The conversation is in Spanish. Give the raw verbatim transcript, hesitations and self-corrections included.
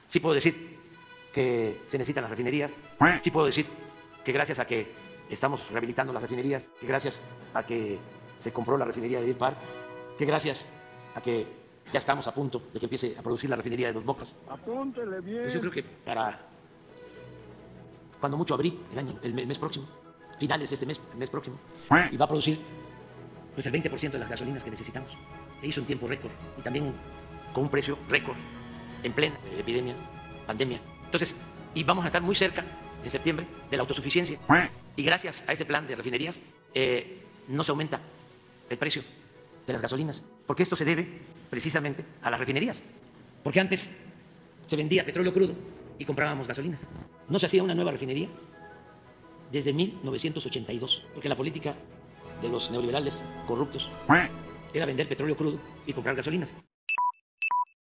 Sí puedo decir que se necesitan las refinerías. Sí puedo decir que gracias a que estamos rehabilitando las refinerías, que gracias a que se compró la refinería de Deer Park, que gracias a que ya estamos a punto de que empiece a producir la refinería de Dos Bocas. Apúntele bien. Pues yo creo que para cuando mucho abril, el año, el mes próximo, finales de este mes, el mes próximo, y va a producir pues el veinte por ciento de las gasolinas que necesitamos. Se hizo en tiempo récord y también con un precio récord en plena epidemia, pandemia. Entonces, y vamos a estar muy cerca en septiembre de la autosuficiencia. Y gracias a ese plan de refinerías eh, no se aumenta el precio de las gasolinas, porque esto se debe precisamente a las refinerías. Porque antes se vendía petróleo crudo y comprábamos gasolinas. No se hacía una nueva refinería desde mil novecientos ochenta y dos, porque la política de los neoliberales corruptos era vender petróleo crudo y comprar gasolinas.